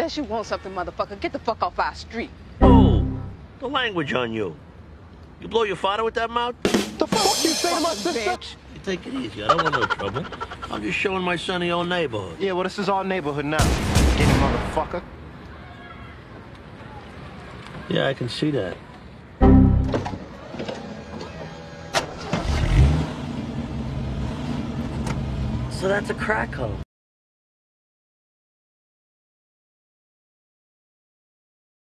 guess you want something, motherfucker. Get the fuck off our street. Oh, the language on you. You blow your father with that mouth? The fuck you say to my sister? Bitch. You take it easy. I don't want no trouble. I'm just showing my son the old neighborhood. Yeah, well, this is our neighborhood now. Get him, motherfucker. Yeah, I can see that. So that's a crack hole.